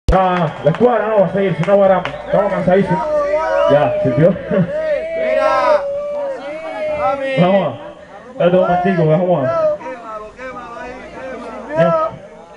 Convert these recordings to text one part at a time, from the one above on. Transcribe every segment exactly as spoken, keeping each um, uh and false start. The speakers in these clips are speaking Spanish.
Ah, la escuadra no va a seguir, si no varamos. Estamos cansadísimos. Ya, ¿sirvió? Mira. Vamos a. Espérate un momentico, vamos a. Quémalo, quémalo ahí, quémalo.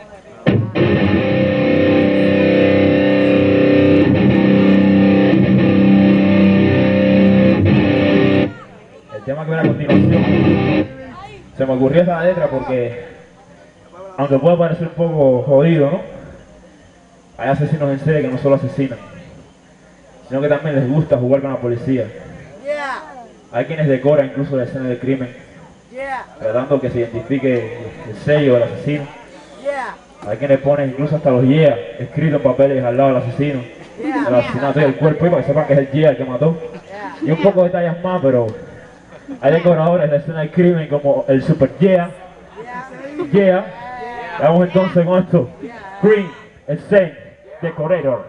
El tema que viene a continuación, se me ocurrió esa letra porque, aunque pueda parecer un poco jodido, ¿no? Hay asesinos en serie que no solo asesinan, sino que también les gusta jugar con la policía. Hay quienes decoran incluso la escena del crimen, tratando que se identifique el sello del asesino. Hay quienes ponen incluso hasta los yeah escritos en papeles al lado del asesino, del asesinato y del cuerpo, y para que sepan que es el yeah el que mató. Y un poco de detalles más, pero hay decoradores de la escena del crimen como el super yeah, yeah. Vamos entonces con esto, Green Scene Decorator.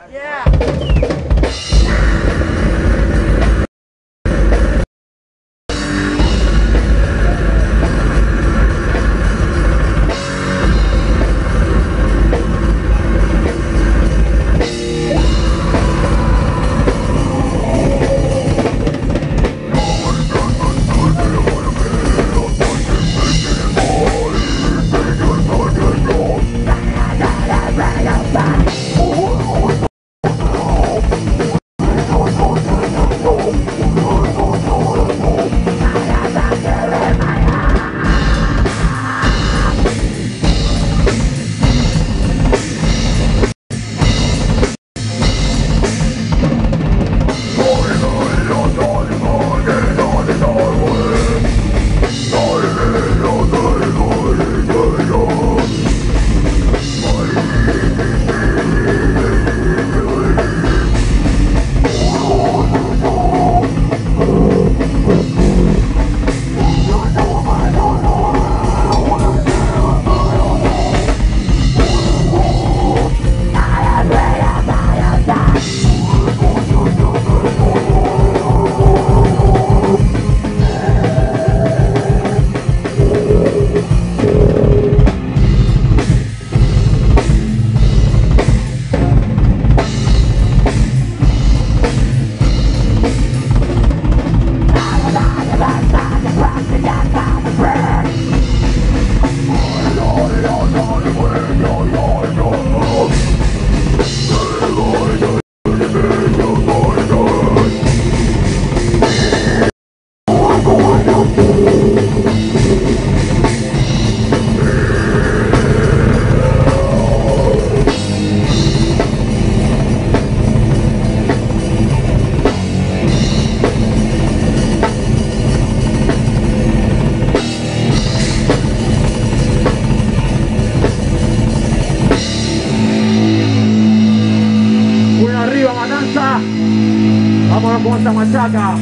Vámonos con esta machaca.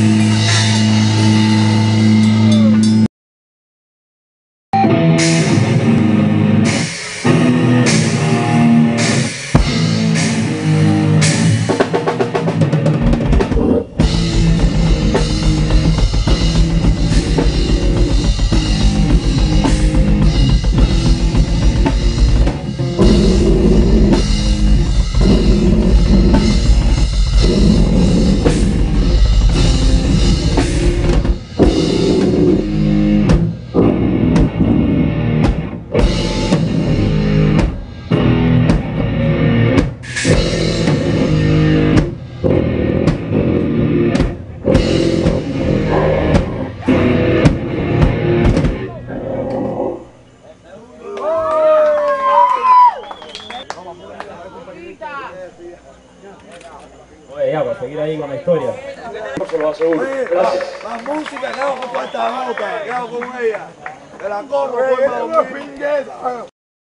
Oye, ya, para seguir ahí con la historia. Se lo aseguro. Gracias. La música que hago con esta nota, que hago con ella. Te la corro, pues, una pingueta.